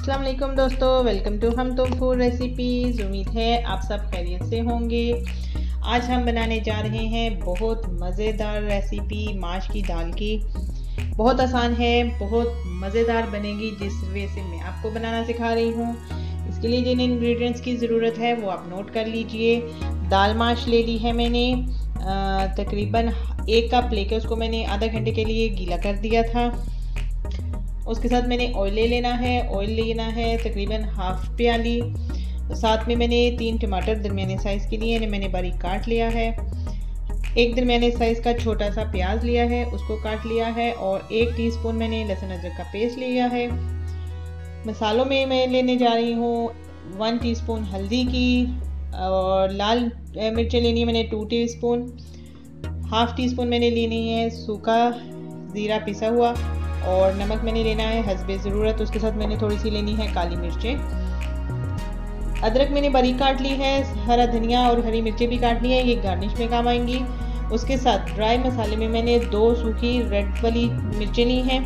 अस्सलाम वालेकुम दोस्तों, वेलकम टू हम तुम फूड रेसिपीज़। उम्मीद है आप सब खैरियत से होंगे। आज हम बनाने जा रहे हैं बहुत मज़ेदार रेसिपी माश की दाल की। बहुत आसान है, बहुत मज़ेदार बनेगी जिस वे से मैं आपको बनाना सिखा रही हूँ। इसके लिए जिन इंग्रेडिएंट्स की ज़रूरत है वो आप नोट कर लीजिए। दाल माश ले ली है मैंने, तकरीबन 1 कप लेके उसको मैंने आधा घंटे के लिए गीला कर दिया था। उसके साथ मैंने ऑयल ले लेना है। ऑयल लेना है तकरीबन हाफ प्याली। साथ में मैंने 3 टमाटर दरमियाने साइज़ के लिए मैंने बारीक काट लिया है। एक दरमियाने साइज़ का छोटा सा प्याज लिया है, उसको काट लिया है। और 1 टीस्पून मैंने लहसुन अदरक का पेस्ट लिया है। मसालों में मैं लेने जा रही हूँ 1 टीस्पून हल्दी की, और लाल मिर्चें लेनी है मैंने 2 टीस्पून। हाफ टी स्पून मैंने लेनी है सूखा ज़ीरा पिसा हुआ, और नमक मैंने लेना है हस्बे ज़रूरत। उसके साथ मैंने थोड़ी सी लेनी है काली मिर्चें। अदरक मैंने बारीक काट ली है, हरा धनिया और हरी मिर्चें भी काट ली है, ये गार्निश में काम आएंगी। उसके साथ ड्राई मसाले में मैंने 2 सूखी रेड वाली मिर्चें ली हैं,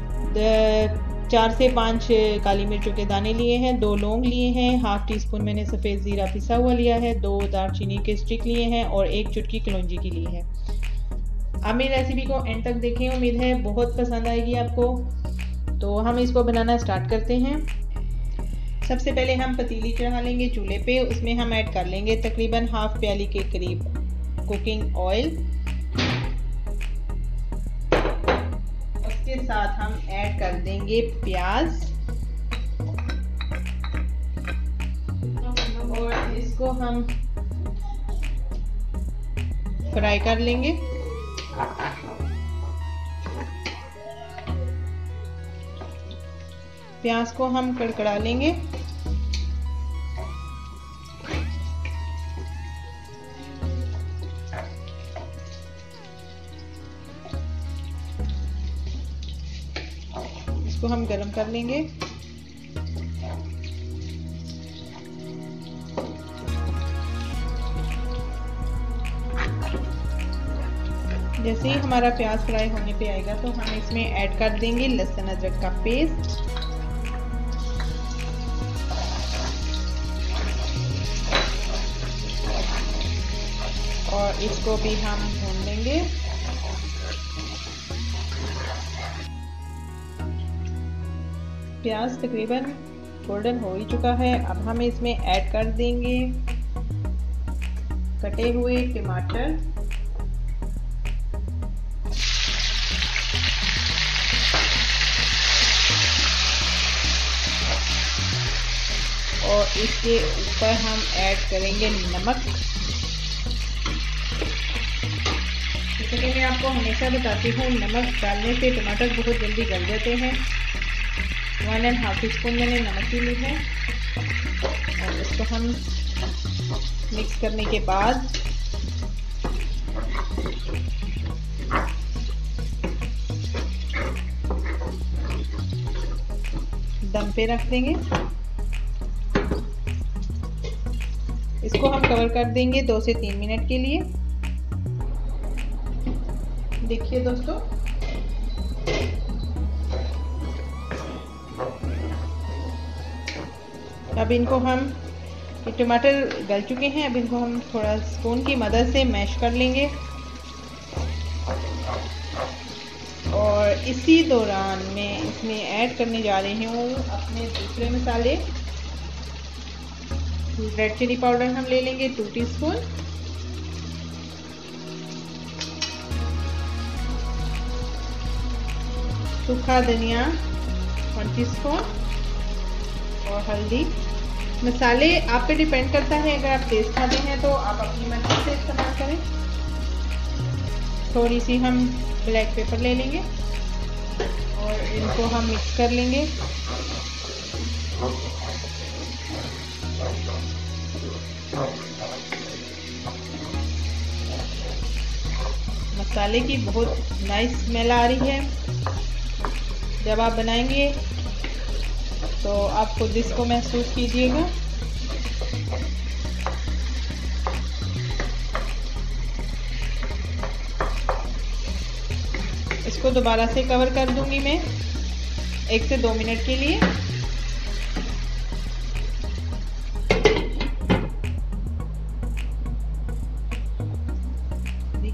4 से 5 काली मिर्चों के दाने लिए हैं, 2 लौंग लिए हैं, हाफ टी स्पून मैंने सफ़ेद ज़ीरा पिसा हुआ लिया है, 2 दालचीनी के स्टिक लिए हैं और 1 चुटकी कलौंजी की ली है। आप मेरी रेसिपी को एंड तक देखें, उम्मीद है बहुत पसंद आएगी आपको। तो हम इसको बनाना स्टार्ट करते हैं। सबसे पहले हम पतीली चढ़ा लेंगे चूल्हे पे। उसमें हम ऐड कर लेंगे तकरीबन हाफ प्याली के करीब कुकिंग ऑयल। उसके साथ हम ऐड कर देंगे प्याज, और इसको हम फ्राई कर लेंगे। प्याज को हम कड़कड़ा लेंगे। इसको हम गरम कर लेंगे। जैसे ही हमारा प्याज फ्राई होने पे आएगा तो हम इसमें ऐड कर देंगे लहसुन अदरक का पेस्ट, और इसको भी हम भून लेंगे। प्याज तकरीबन गोल्डन हो ही चुका है। अब हम इसमें ऐड कर देंगे कटे हुए टमाटर, और इसके ऊपर हम ऐड करेंगे नमक। जैसे कि मैं आपको हमेशा बताती हूँ, नमक डालने से टमाटर बहुत जल्दी गल जाते हैं। 1.5 टीस्पून मैंने नमक भी ली है, और इसको हम मिक्स करने के बाद दम पे रख देंगे। इसको हम कवर कर देंगे 2 से 3 मिनट के लिए। देखिए दोस्तों, अब इनको हम, ये टमाटर गल चुके हैं, अब इनको हम थोड़ा स्पून की मदद से मैश कर लेंगे। और इसी दौरान मैं इसमें ऐड करने जा रही हूँ अपने दूसरे मसाले। रेड चिली पाउडर हम ले लेंगे 2 टीस्पून, सूखा धनिया 1 टीस्पून, और हल्दी। मसाले आप पे डिपेंड करता है, अगर आप तेज खाते हैं तो आप अपनी मर्जी से इस्तेमाल करें। थोड़ी सी हम ब्लैक पेपर ले लेंगे और इनको हम मिक्स कर लेंगे। मसाले की बहुत नाइस स्मेल आ रही है। जब आप बनाएंगे तो आप खुद इसको महसूस कीजिएगा। इसको दोबारा से कवर कर दूंगी मैं 1 से 2 मिनट के लिए।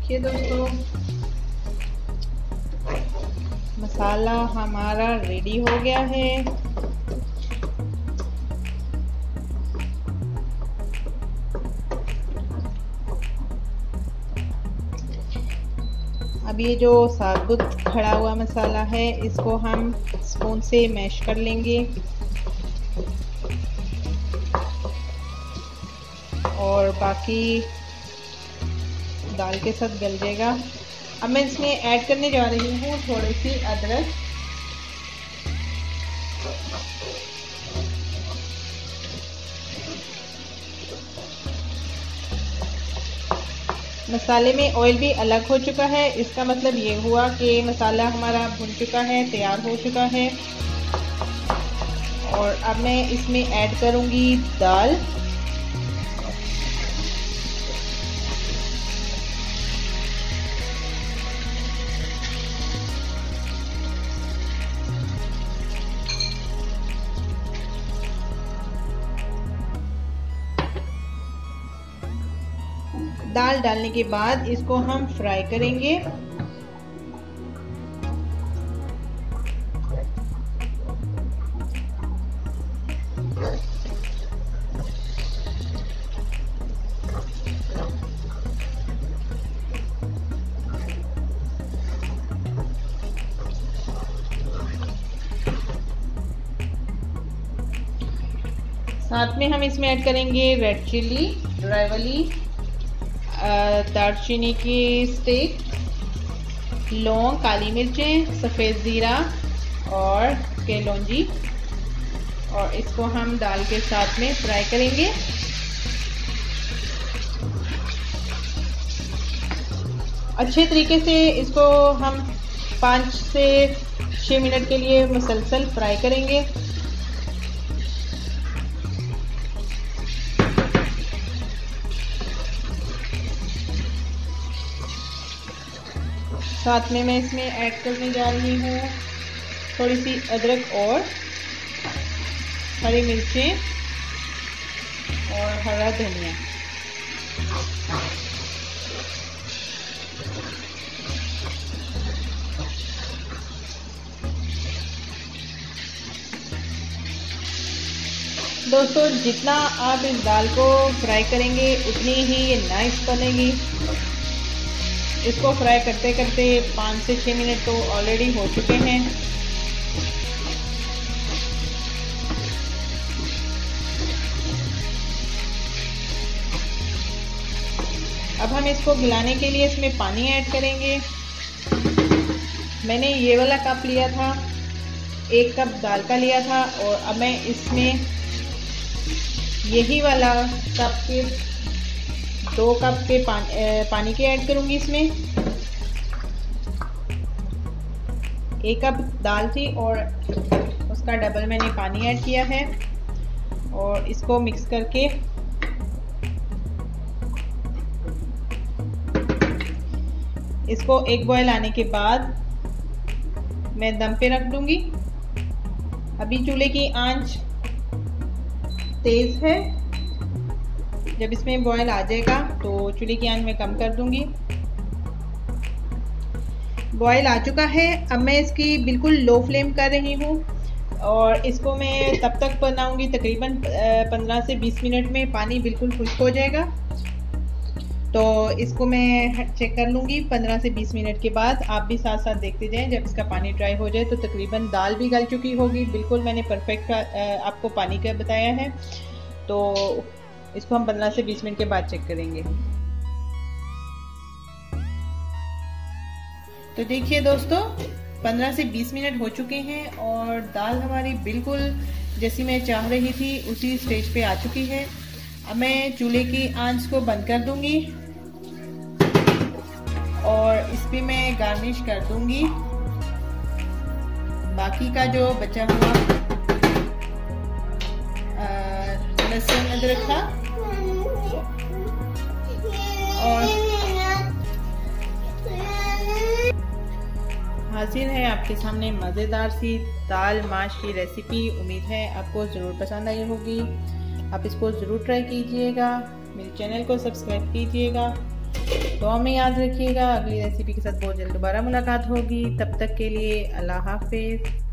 देखिए दोस्तों, मसाला हमारा रेडी हो गया है। अब ये जो साबुत खड़ा हुआ मसाला है इसको हम स्पून से मैश कर लेंगे और बाकी दाल के साथ गल जाएगा। अब मैं इसमें ऐड करने जा रही हूँ थोड़ी सी अदरक, मसाले में ऑयल भी अलग हो चुका है। इसका मतलब ये हुआ कि मसाला हमारा भुन चुका है, तैयार हो चुका है। और अब मैं इसमें ऐड करूँगी दाल। दाल डालने के बाद इसको हम फ्राई करेंगे। साथ में हम इसमें ऐड करेंगे रेड चिली, ड्राई वाली, दालचीनी की स्टिक, लौंग, काली मिर्चें, सफ़ेद ज़ीरा और कलौंजी, और इसको हम दाल के साथ में फ्राई करेंगे। अच्छे तरीके से इसको हम 5 से 6 मिनट के लिए मुसलसल फ्राई करेंगे। साथ में मैं इसमें ऐड करने जा रही हूँ थोड़ी सी अदरक और हरी मिर्चें और हरा धनिया। दोस्तों, जितना आप इस दाल को फ्राई करेंगे उतनी ही ये नाइस बनेगी। इसको फ्राई करते करते 5 से 6 मिनट तो ऑलरेडी हो चुके हैं। अब हम इसको गलाने के लिए इसमें पानी ऐड करेंगे। मैंने ये वाला कप लिया था, 1 कप दाल का लिया था, और अब मैं इसमें यही वाला कप के 2 कप के पानी के ऐड करूंगी। इसमें 1 कप दाल थी और उसका डबल मैंने पानी ऐड किया है, और इसको मिक्स करके इसको 1 बॉयल आने के बाद मैं दम पे रख दूंगी। अभी चूल्हे की आंच तेज है। जब इसमें बॉयल आ जाएगा तो चूल्हे की आंच में कम कर दूंगी। बॉयल आ चुका है। अब मैं इसकी बिल्कुल लो फ्लेम कर रही हूँ और इसको मैं तब तक बनाऊंगी तकरीबन 15 से 20 मिनट में पानी बिल्कुल खुश्क हो जाएगा। तो इसको मैं चेक कर लूँगी 15 से 20 मिनट के बाद। आप भी साथ साथ देखते जाएं। जब इसका पानी ड्राई हो जाए तो तकरीबन दाल भी गल चुकी होगी। बिल्कुल मैंने परफेक्ट आपको पानी का बताया है। तो इसको हम 15 से 20 मिनट के बाद चेक करेंगे। तो देखिए दोस्तों, 15 से 20 मिनट हो चुके हैं और दाल हमारी बिल्कुल जैसी मैं चाह रही थी उसी स्टेज पे आ चुकी है। अब मैं चूल्हे की आंच को बंद कर दूंगी और इस पे मैं गार्निश कर दूंगी बाकी का जो बचा हुआ लहसुन अदरक था। और हाजिर है आपके सामने मज़ेदार सी दाल माश की रेसिपी। उम्मीद है आपको ज़रूर पसंद आई होगी। आप इसको ज़रूर ट्राई कीजिएगा। मेरे चैनल को सब्सक्राइब कीजिएगा। दुआ में याद रखिएगा। अगली रेसिपी के साथ बहुत जल्द दोबारा मुलाकात होगी। तब तक के लिए अल्लाह हाफिज़।